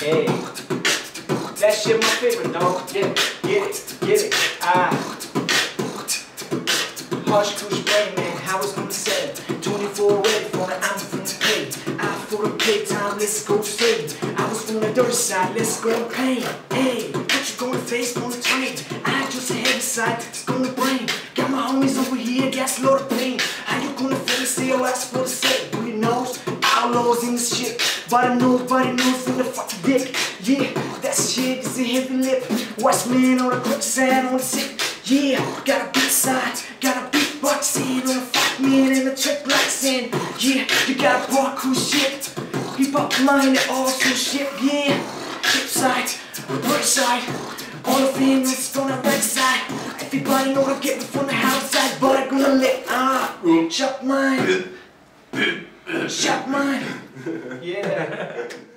Hey, that shit my favorite, dog. Get it. Hush, kush, brain, man, how it's gonna say 24 ready for the I'm from the play. Out for the playtime, let's go straight. I was from the dirty side, let's go and pain. Hey, what you gonna face on the train? I just a heavy side, it's gonna brain. Got my homies over here, gas load of pain. How you gonna face it, ask for the sake? Who you knows? Outlaws in this shit. Body knows in the fucking dick. Yeah, that shit is a heavy lip. West man on the quicksand on the sick. Yeah, got a beat side, got a BeatBoxer on a 5 man and a trick like sin. Yeah, you got a parkour shit. Keep up mind and also shit. Yeah, hip side, right side. All the fingers on the right side. Everybody know to get me from the outside, but I'm gonna let chop mine. Chop mine. Yeah.